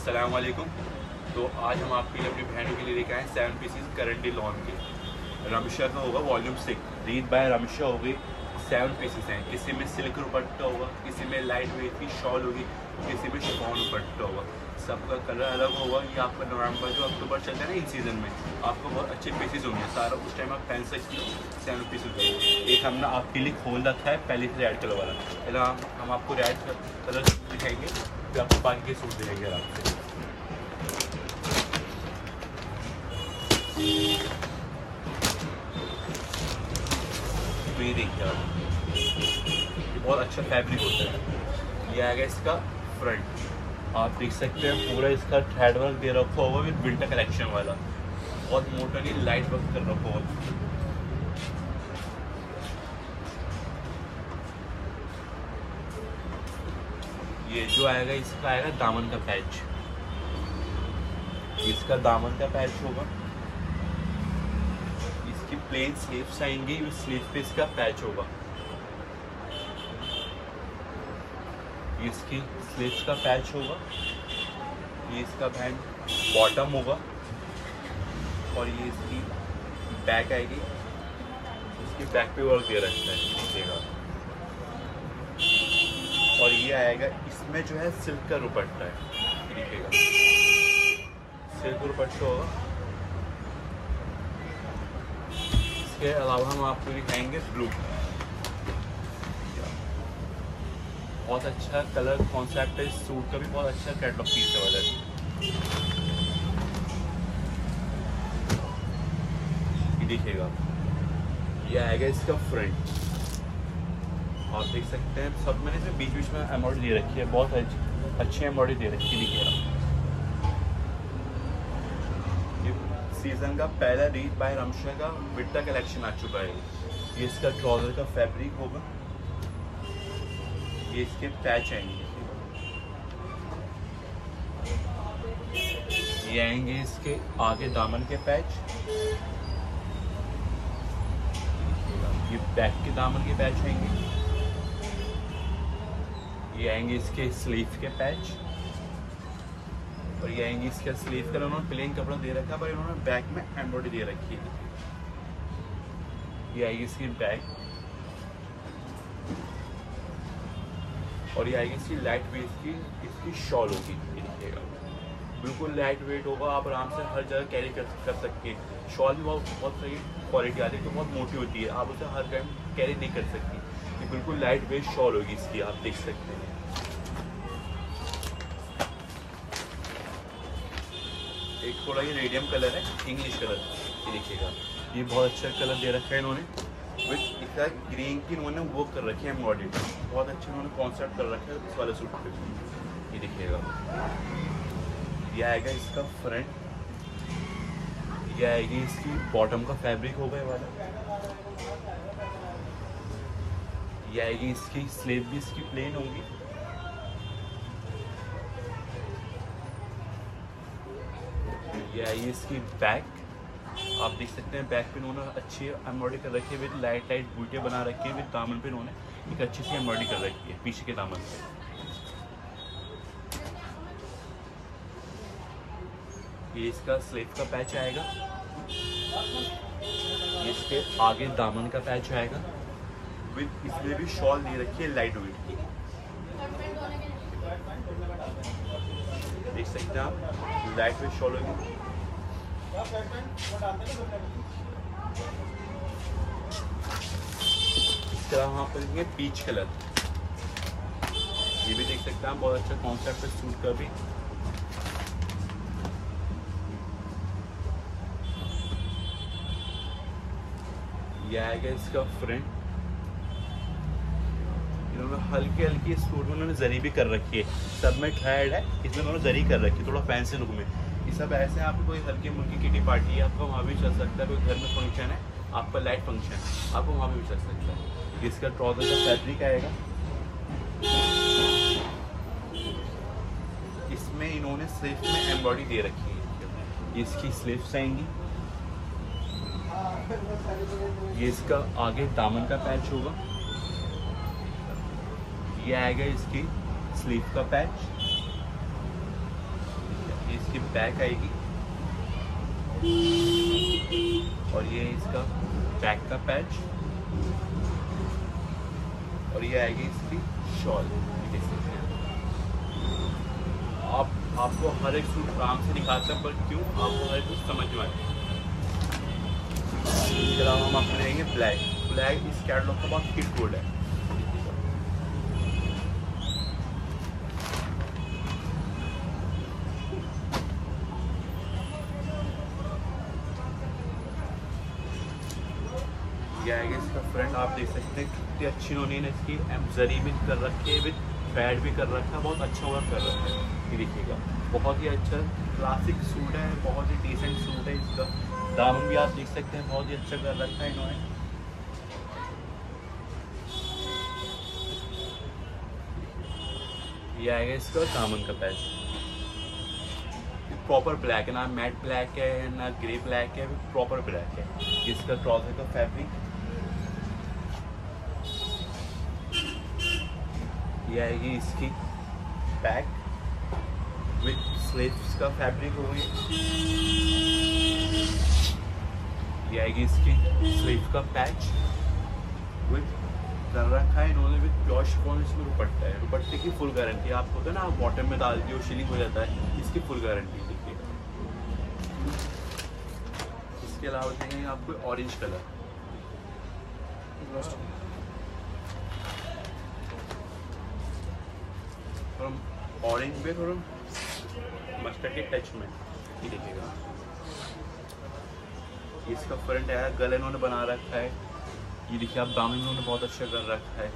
अस्सलाम वालेकुम। तो आज हम आपके लिए अपनी बहनों के लिए लेके आए 7 पीसेस करंटली लॉन के। रमशा का होगा वॉल्यूम 6, रीड बाय रमशा होगी। 7 पीसेस हैं, किसी में सिल्क दुपट्टा होगा, किसी में लाइट वेट की शॉल होगी, किसी में शिफॉन दुपट्टा होगा। सबका कलर अलग होगा। ये आपका नवंबर जो अक्टूबर चलता है ना, इन सीज़न में आपको बहुत अच्छे पीसेस होंगे। सारा उस टाइम आप पहन सकते हो। 7 पीसेस होंगे। एक हमने आपके लिए खोल रखा है पहले से रेड कलर वाला। पहले हम आपको रेड कलर दिखाएंगे, फिर आपको बाकी के सूट दिखाएंगे आराम से। तो ये देखिए आप, ये बहुत अच्छा फैब्रिक होता है। ये आएगा इसका फ्रंट, आप देख सकते हैं पूरा इसका थ्रेड वर्क दे रखा होगा विद विंटर कलेक्शन वाला। बहुत मोटा नहीं, लाइट वर्क कर रखा होगा। ये जो आएगा इसका आएगा दामन का पैच। इसका दामन का पैच होगा। इसकी प्लेन स्लीव्स आएंगी, स्लीव पे इसका पैच होगा। इसकी स्लीव्स का पैच होगा। ये इसका बैंड बॉटम होगा और ये इसकी बैक आएगी। इसकी बैक पे वर्क दे रखा है, देखिएगा। और ये आएगा, इसमें जो है सिल्क का दुपट्टा है, देखिएगा। सिल्क दुपट्टा होगा। इसके अलावा हम आपको दिखाएंगे ब्लू। बहुत अच्छा कलर कॉन्सेप्ट है इस सूट का भी, बहुत अच्छा कैटलॉग पीस है वाला। ये देखिएगा, ये आएगा इसका फ्रंट। आप देख सकते हैं सब मैंने इसमें बीच बीच में एम्ब्रॉयडरी दे रखी है, बहुत अच्छी एम्ब्रॉयडरी दे रखी है। देखिएगा, ये सीजन का पहला रीड बाय रमशा का विंटर कलेक्शन आ चुका है। ये इसका ट्राउजर का फैब्रिक होगा। ये इसके पैच आएंगे, ये आएंगे इसके आगे दामन के पैच। ये बैक के दामन के पैच आएंगे। ये आएंगे इसके स्लीव के पैच। और ये आएंगे इसके स्लीव का उन्होंने प्लेन कपड़ा दे रखा है, पर इन्होंने बैक में एम्ब्रॉयडरी दे रखी है। ये आएगी इसकी बैक। और ये आएगी इसकी लाइट वेट की इसकी शॉल होगी। ये देखिएगा, बिल्कुल लाइट वेट होगा, आप आराम से हर जगह कैरी कर सकते हैं। शॉल भी बहुत सही क्वालिटी आती है, तो बहुत मोटी होती है, आप उसे हर टाइम कैरी नहीं कर सकती। ये बिल्कुल लाइट वेट शॉल होगी इसकी, आप देख सकते हैं। एक थोड़ा ये रेडियम कलर है, इंग्लिश कलर। ये देखिएगा, ये बहुत अच्छा कलर दे रखा है इन्होंने। विद इसका ग्रीन की इन्होंने वो कर रखी है एम्ब्रॉयडरी, बहुत अच्छे इन्होंने कॉन्सेप्ट कर रखा है इस वाले सूट पे। ये देखिएगा, ये आएगा इसका फ्रंट। ये आएगी इसकी बॉटम का फैब्रिक होगा ये वाला। ये आएगी इसकी स्लीव भी इसकी प्लेन होगी। ये आएगी इसकी बैक। आप देख सकते हैं बैक पे इन्होंने अच्छी एम्ब्रॉयडरी कर रखी है, विद लाइट बूटियाँ बना रखी है। विद दामन पे इन्होंने एक अच्छी सी एम्ब्रॉयडरी कर रखी है पीछे के दामन पे। ये इसका स्लीव का पैच आएगा। ये इसके आगे दामन का पैच आएगा। विद इसमें भी शॉल दे रखी है लाइट वेट की, देख सकते हैं आप, लाइट वेट शॉल होगी। इस तरह वहाँ पर ये पीच कलर, ये भी देख सकते हैं, बहुत अच्छा कॉन्सेप्ट है सूट का भी। ये आएगा इसका फ्रंट। इन्होंने हल्की हल्की सूट में उन्होंने जरी भी कर रखी है, सब में थ्रेड है, इसमें उन्होंने जरी कर रखी है, थोड़ा फैंसी लुक में। ये सब ऐसे हैं, आपको कोई हल्की मुल्की किटी पार्टी है, आपका वहाँ भी चल सकता है। कोई घर में फंक्शन है, आपका लाइट फंक्शन है, आपको वहाँ भी चल सकता है। इसका ट्राउजर का फैब्रिक आएगा। इसमें इन्होंने स्लीव में एम्ब्रॉयडरी दे रखी है। इसकी स्लीव्स आएंगी। ये इसका आगे दामन का पैच होगा। ये आएगा इसकी स्लीव का पैच। बैक आएगी और ये इसका बैक का पैच और ये आएगी इसकी शॉल। देख सकते हैं आपको हर एक सूट काम से दिखाता है, पर क्यों आपको हर एक सूट समझ में आए। इसके अलावा हम आपको देंगे ब्लैक इस कैटलॉग का बहुत हिट कोड है। ये आएगा इसका फ्रंट, आप देख सकते हैं कितनी अच्छी इन्होंने इसकी जरी भी कर रखी है, विद पैड भी कर रखा है, बहुत अच्छा वर्क कर रखा है। ये देखिएगा बहुत ही अच्छा क्लासिक सूट है, बहुत ही डिसेंट सूट है। इसका दामन भी आप देख सकते हैं बहुत ही अच्छा कर रखा है इन्होंने। ये आएगा इसका दामन का पैच, प्रॉपर ब्लैक है, ना मैट ब्लैक है ना ग्रे ब्लैक है, प्रॉपर ब्लैक है। इसका ट्राउजर का फैब्रिक ये आएगी इसकी बैक विद स्लीव्स का फैब्रिक हो गई। ये आएगी इसकी स्लीव का पैच विद कर रखा है इन्होंने विद प्योर शिफॉन। इसमें दुपट्टा है, दुपट्टे की फुल गारंटी। आपको होता है ना, आप बॉटम में डाल दिए शिलिंग हो जाता है, इसकी फुल गारंटी। देखिए इसके अलावा देंगे आपको ऑरेंज कलर, ऑरेंज में थोड़ा मस्टर्ड के टच में। ये देखिएगा इसका फ्रंट है, गला इन्होंने बना रखा है। ये देखिए आप दामन इन्होंने बहुत अच्छा कर रखा है।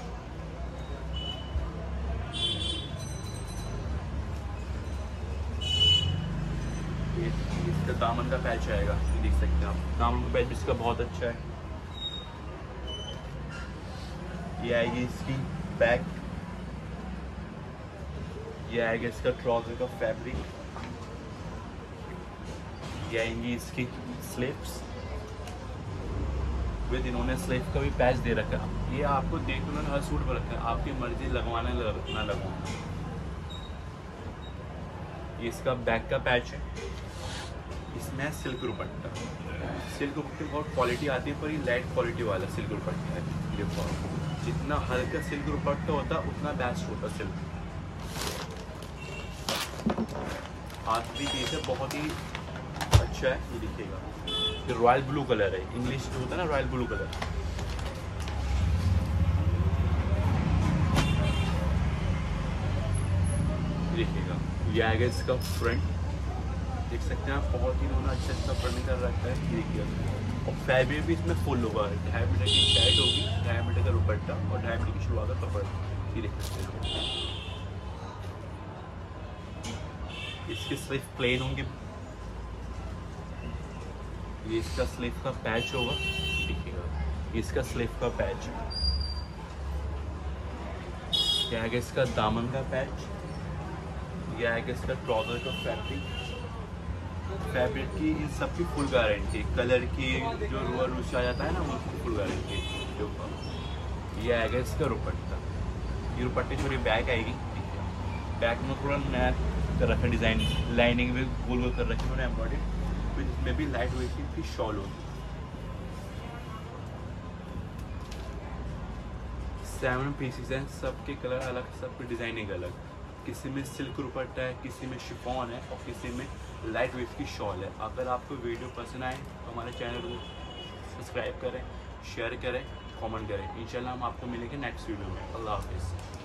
ये इसका दामन का पैच आएगा, ये देख सकते हैं आप, दामन का पैच इसका बहुत अच्छा है। ये आएगी इसकी बैक, ये आएगा इसका ट्राउजर का फैब्रिक, ये आएंगी इसकी स्लीव्स विद इन्होंने स्लीव का भी पैच दे रखा है। ये आपको देख उन्होंने हर सूट पर रखा है, आपकी मर्जी लगवाना ना लगवाना। ये इसका बैक का पैच है, इसमें सिल्क दुपट्टा। सिल्क दुपट्टे बहुत क्वालिटी आती है, पर ये लाइट क्वालिटी वाला सिल्क दुपट्टा है। देखो जितना हल्का सिल्क दुपट्टा होता है उतना बेस्ट होता सिल्क। हाथ भी पीस है, बहुत ही अच्छा है। ये दिखेगा ये रॉयल ब्लू कलर है, इंग्लिश जो होता है ना रॉयल ब्लू कलर। देखिएगा ये आएगा इसका फ्रंट, देख सकते हैं आप, बहुत ही इन्होंने अच्छा फ्रंट कर रखा है। ये देखिएगा और फैब्रिक भी इसमें फुल होगा, 2.5 मीटर की शर्ट होगी, 2.5 मीटर का दुपट्टा और 2.5 मीटर की शलवार का कपड़ा। ये देख सकते हैं इसकी स्लीव प्लेन होंगी। ये इसका स्लीव का पैच होगा, देखिएगा इसका स्लीव का पैच। ये आएगा इसका दामन का पैच, ये आएगा इसका ट्राउजर का फैब्रिक की इन सब की फुल गारंटी। कलर की जो रूस आ जाता है ना उसकी फुल गारंटी। ये आएगा इसका दुपट्टा, ये दुपट्टे थोड़ी बैक आएगी, बैक में थोड़ा नया कर रखा डिज़ाइन, लाइनिंग भी गोल गोल कर रखी उन्होंने एम्ब्रॉयडरी, इसमें भी लाइट वेट की शॉल होगी। 7 पीसेस हैं, सबके कलर अलग, सबके डिज़ाइनिंग अलग। किसी में सिल्क दुपट्टा है, किसी में शिफॉन है और किसी में लाइट वेट की शॉल है। अगर आपको वीडियो पसंद आए तो हमारे चैनल को सब्सक्राइब करें, शेयर करें, कमेंट करें। इंशाल्लाह हम आपको मिलेंगे नेक्स्ट वीडियो में। अल्लाह हाफिज़।